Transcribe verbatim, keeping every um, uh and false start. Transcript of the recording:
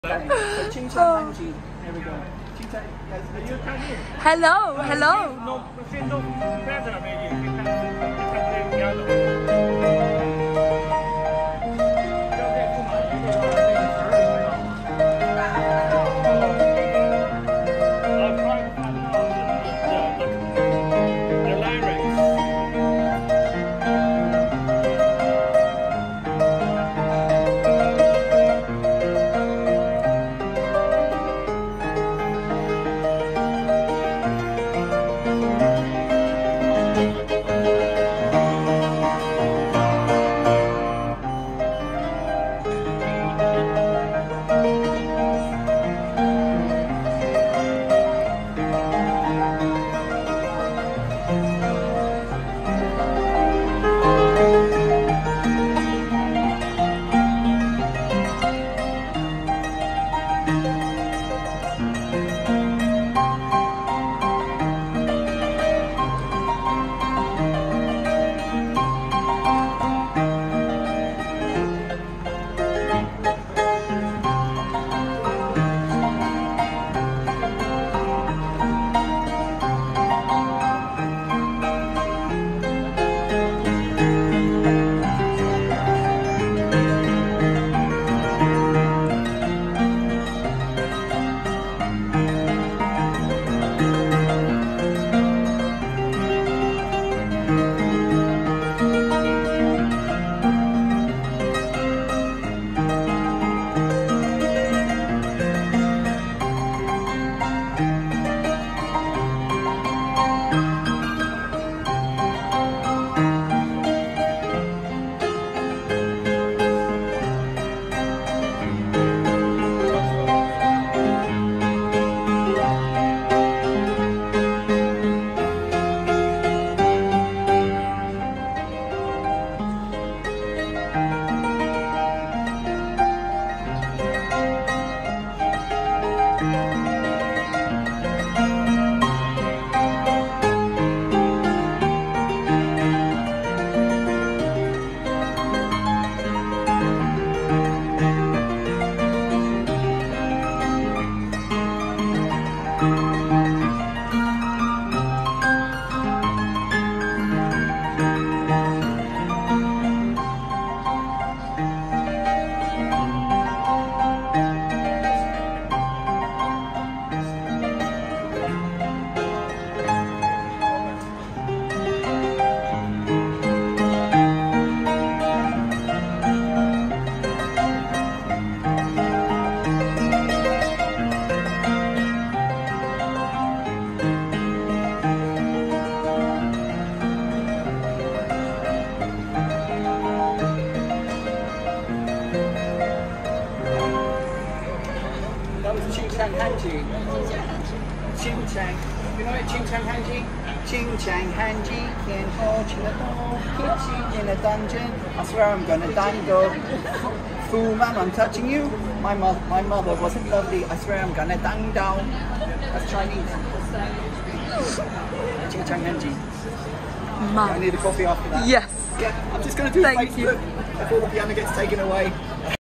Okay, so Ching Chang Hanji, there we go. Ching Chang, are you Chinese? Hello, hello. No, no better maybe. You can, you can play piano. That was Ching Chang Hanji. Ching Chang. You know it, Ching Chang Hanji? Ching Chang Hanji, can't hold you in a door, keeps you in a dungeon. I swear I'm gonna dangle. Fool man, I'm touching you. My, mo my mother wasn't lovely. I swear I'm gonna dang down. That's Chinese. Ching Chang Hanji. I need a coffee after that. Yes. Yeah, I'm just gonna do Thank Facebook you. before the piano gets taken away.